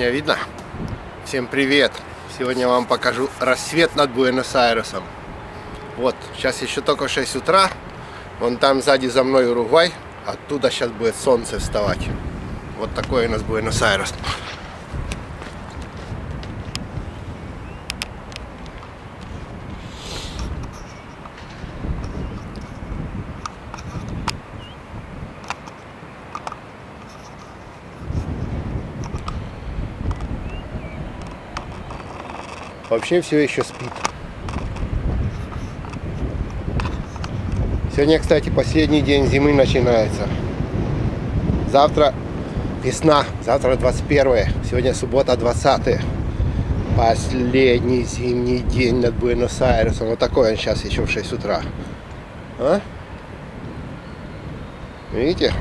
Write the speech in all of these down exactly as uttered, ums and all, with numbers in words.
Меня видно? Всем привет! Сегодня я вам покажу рассвет над Буэнос-Айресом. Вот, сейчас еще только шесть утра. Вон там сзади за мной Уругвай. Оттуда сейчас будет солнце вставать. Вот такой у нас Буэнос-Айрес. Вообще все еще спит. Сегодня, кстати, последний день зимы начинается. Завтра весна, завтра двадцать первое, сегодня суббота двадцатое. Последний зимний день над Буэнос-Айресом. Вот такой он сейчас еще в шесть утра. А? Видите?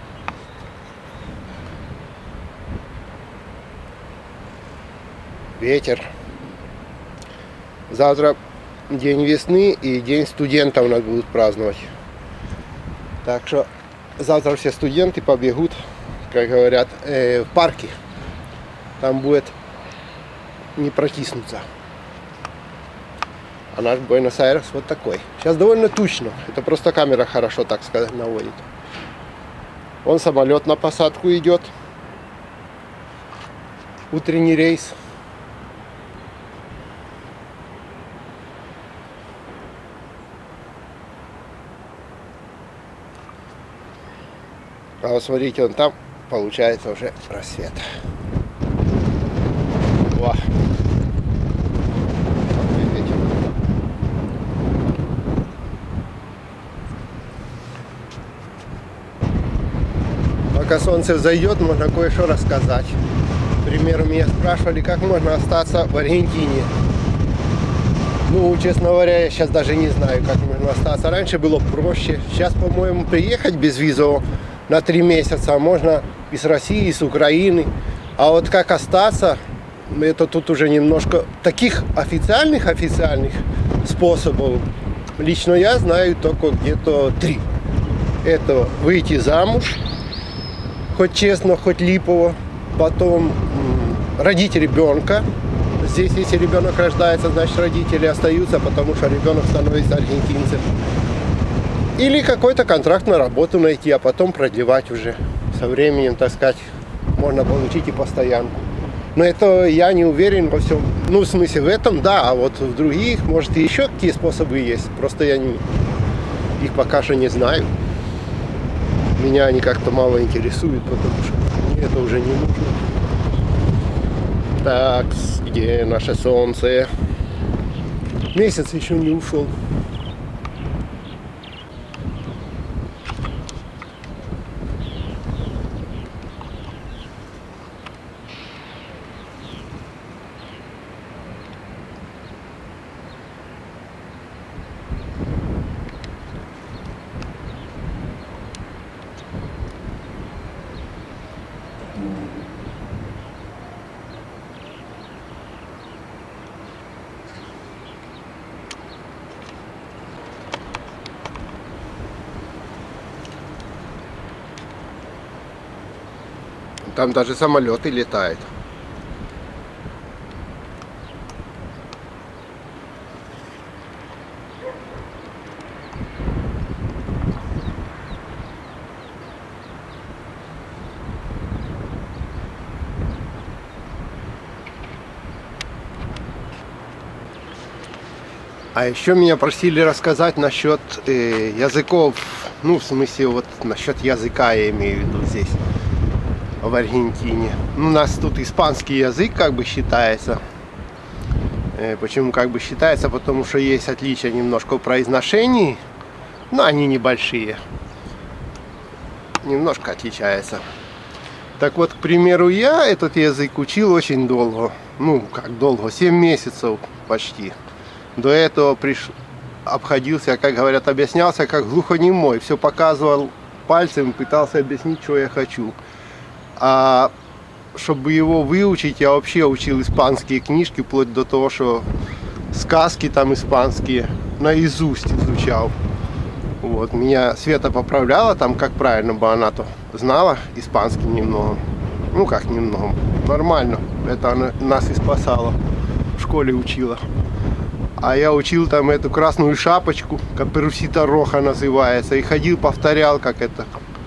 Ветер. Завтра день весны и день студентов у нас будут праздновать. Так что завтра все студенты побегут, как говорят, э, в парке. Там будет не протиснуться. А наш Буэнос-Айрес вот такой. Сейчас довольно тучно. Это просто камера хорошо, так сказать, наводит. Вон самолет на посадку идет. Утренний рейс. А вот смотрите, он там получается уже рассвет. Во. Пока солнце взойдет, можно кое-что рассказать. К примеру, меня спрашивали, как можно остаться в Аргентине. Ну, честно говоря, я сейчас даже не знаю, как можно остаться. Раньше было проще. Сейчас, по-моему, приехать без визового на три месяца можно из России, из Украины. А вот как остаться, это тут уже немножко таких официальных официальных способов. Лично я знаю только где-то три. Это выйти замуж, хоть честно, хоть липово. Потом родить ребенка. Здесь, если ребенок рождается, значит родители остаются, потому что ребенок становится аргентинцем. Или какой-то контракт на работу найти, а потом продлевать уже. Со временем, так сказать, можно получить и постоянку. Но это я не уверен во всем. Ну, в смысле, в этом, да, а вот в других, может, и еще какие способы есть. Просто я не, их пока что не знаю. Меня они как-то мало интересуют, потому что мне это уже не нужно. Так, где наше солнце? Месяц еще не ушел. Там даже самолеты летают. А еще меня просили рассказать насчет э, языков, ну в смысле вот насчет языка я имею в виду здесь. В Аргентине. У нас тут испанский язык как бы считается. Почему как бы считается? Потому что есть отличия немножко в произношении, но они небольшие. Немножко отличается. Так вот, к примеру, я этот язык учил очень долго. Ну, как долго? семь месяцев почти. До этого приш... обходился, как говорят, объяснялся как глухонемой. Все показывал пальцем, пытался объяснить, что я хочу. А чтобы его выучить, я вообще учил испанские книжки, вплоть до того, что сказки там испанские наизусть изучал. Вот. Меня Света поправляла там, как правильно бы она-то знала испанский немного. Ну как немного. нормально. Это она нас и спасала. В школе учила. А я учил там эту красную шапочку, каперусита роха называется. И ходил, повторял, как это.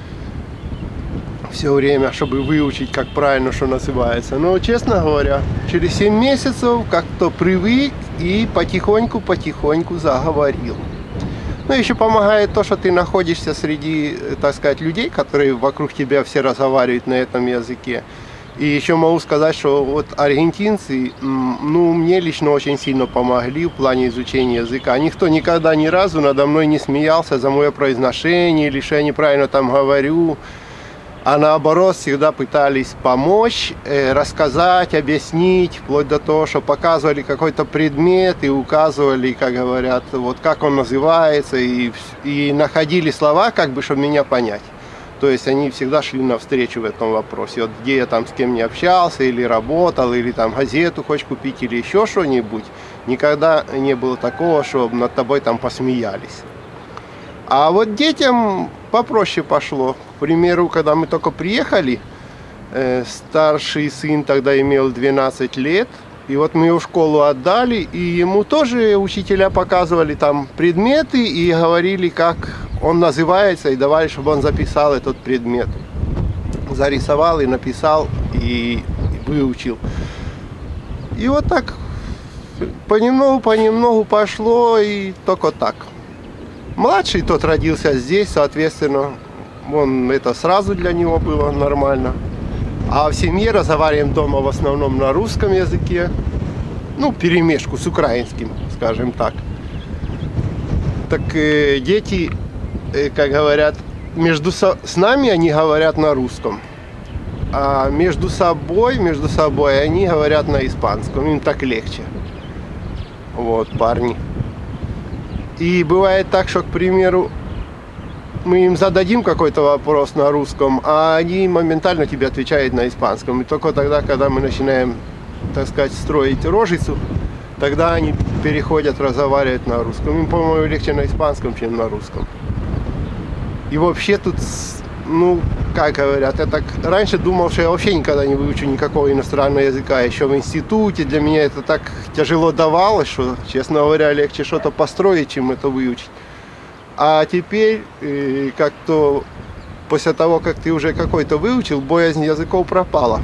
Все время, чтобы выучить, как правильно, что называется. Но, честно говоря, через семь месяцев как-то привык и потихоньку-потихоньку заговорил. Ну, еще помогает то, что ты находишься среди, так сказать, людей, которые вокруг тебя все разговаривают на этом языке. И еще могу сказать, что вот аргентинцы, ну, мне лично очень сильно помогли в плане изучения языка. Никто никогда ни разу надо мной не смеялся за мое произношение или что я неправильно там говорю. А наоборот, всегда пытались помочь, э, рассказать, объяснить, вплоть до того, что показывали какой-то предмет и указывали, как говорят, вот как он называется, и, и находили слова, как бы, чтобы меня понять. То есть они всегда шли навстречу в этом вопросе. Вот где я там с кем не общался, или работал, или там газету хочешь купить, или еще что-нибудь, никогда не было такого, чтобы над тобой там посмеялись. А вот детям попроще пошло. К примеру, когда мы только приехали, э, старший сын тогда имел двенадцать лет, и вот мы его в школу отдали, и ему тоже учителя показывали там предметы и говорили, как он называется, и давали, чтобы он записал этот предмет. Зарисовал и написал, и, и выучил. И вот так понемногу-понемногу пошло, и только так. Младший тот родился здесь, соответственно, он, это сразу для него было нормально. А в семье разговариваем дома в основном на русском языке. Ну, перемешку с украинским, скажем так. Так э, дети, э, как говорят, между со... с нами они говорят на русском. А между собой, между собой они говорят на испанском. Им так легче. Вот, парни. И бывает так, что, к примеру, мы им зададим какой-то вопрос на русском, а они моментально тебе отвечают на испанском. И только тогда, когда мы начинаем, так сказать, строить рожицу, тогда они переходят разговаривать на русском. Им, по-моему, легче на испанском, чем на русском. И вообще тут, ну, как говорят, я так раньше думал, что я вообще никогда не выучу никакого иностранного языка. Еще в институте для меня это так тяжело давалось, что, честно говоря, легче что-то построить, чем это выучить. А теперь, как-то после того, как ты уже какой-то выучил, боязнь языков пропала.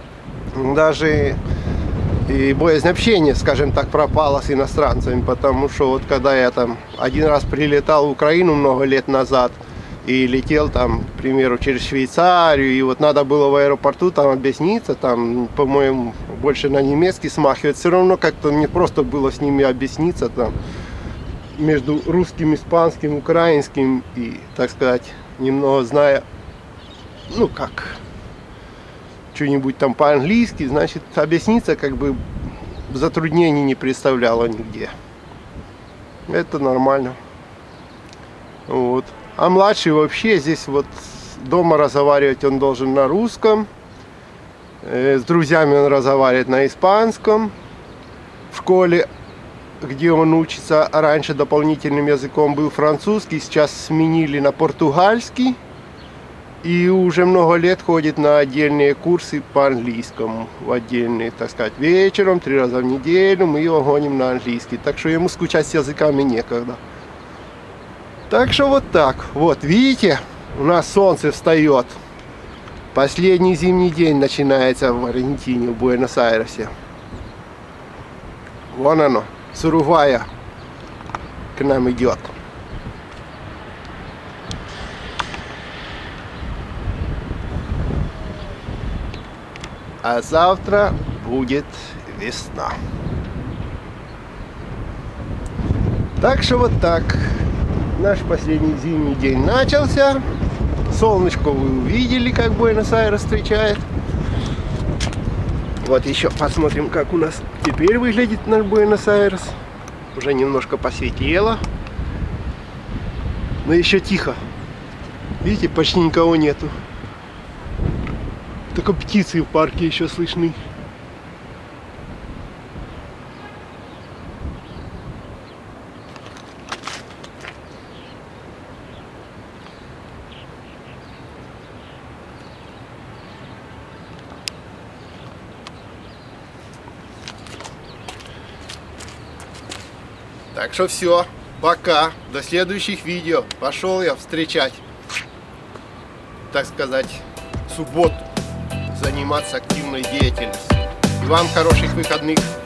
Даже и боязнь общения, скажем так, пропала с иностранцами, потому что вот когда я там один раз прилетал в Украину много лет назад и летел там, к примеру, через Швейцарию, и вот надо было в аэропорту там объясниться, там, по-моему, больше на немецкий смахивает, все равно как-то мне просто было с ними объясниться там между русским, испанским, украинским и, так сказать, немного зная, ну как, что-нибудь там по-английски, значит, объясниться как бы затруднений не представляло нигде. Это нормально. Вот. А младший вообще здесь вот дома разговаривать он должен на русском, с друзьями он разговаривает на испанском, в школе, где он учится, раньше дополнительным языком был французский, сейчас сменили на португальский. И уже много лет ходит на отдельные курсы по английскому. В отдельные, так сказать, вечером, три раза в неделю мы его гоним на английский. Так что ему скучать с языками некогда. Так что вот так. Вот, видите, у нас солнце встает. Последний зимний день начинается в Аргентине, в Буэнос-Айресе. Вон оно. С Уругвая к нам идет. А завтра будет весна. Так что вот так. Наш последний зимний день начался. Солнышко вы увидели, как Буэнос-Айрес встречает. Вот еще посмотрим, как у нас теперь выглядит наш Буэнос-Айрес. Уже немножко посветлело. Но еще тихо. Видите, почти никого нету. Только птицы в парке еще слышны. Так что все, пока, до следующих видео. Пошел я встречать, так сказать, субботу, заниматься активной деятельностью. Вам хороших выходных.